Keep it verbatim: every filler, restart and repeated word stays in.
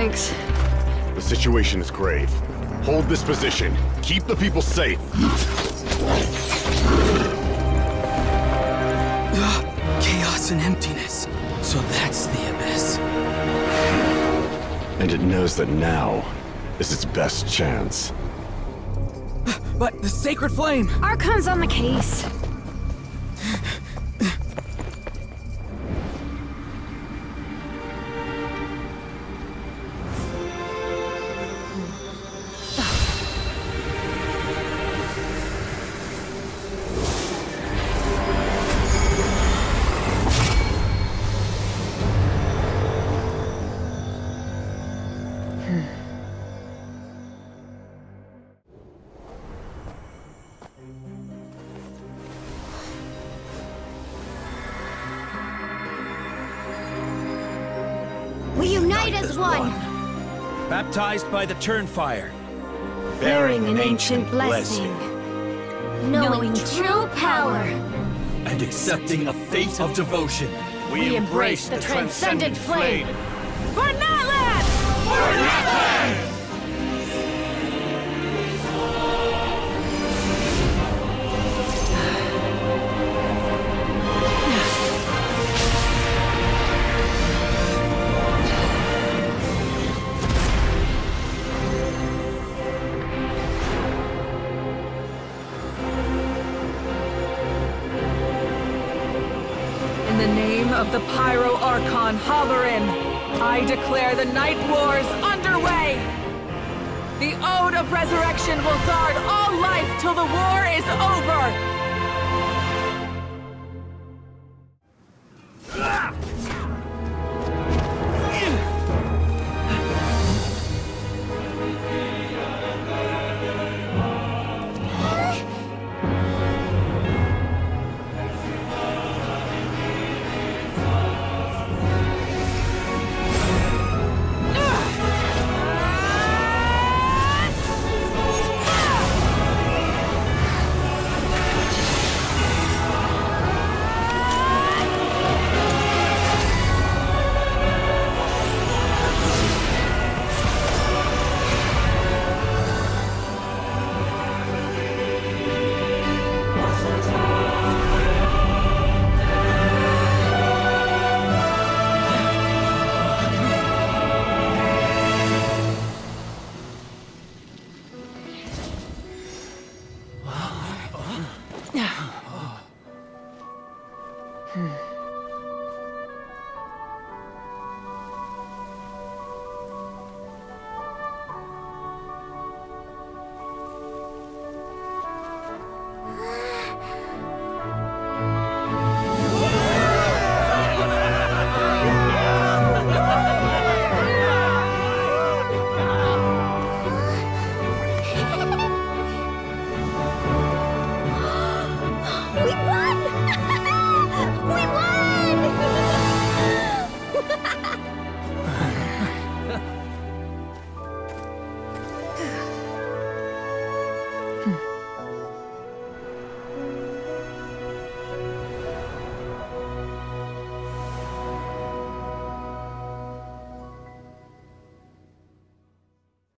Thanks. The situation is grave. Hold this position. Keep the people safe. Chaos and emptiness. So that's the abyss. And it knows that now is its best chance. But the sacred flame! Archon's on the case. We unite as one. Baptized by the Turnfire. Bearing an ancient blessing. Knowing true power. And accepting a fate of devotion. We embrace the transcendent flame. For Natlan! For Natlan! In the name of the Pyro Archon Halloran, I declare the Night Wars underway! The Ode of Resurrection will guard all life till the war is over!